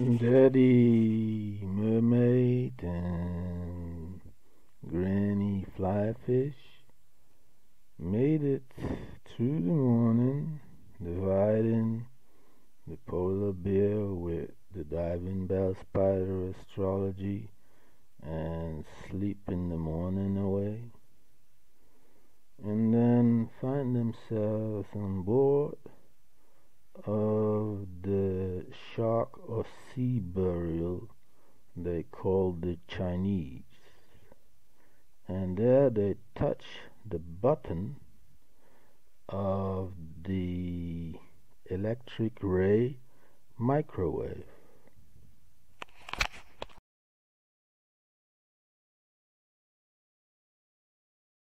Daddy mermaid and Granny flyfish made it through the morning, dividing the polar bear with the diving bell spider astrology and sleep in the morning away, and then find themselves on board of the shark or seaburial they call the Chinese, and there they touch the button of the electric ray microwave.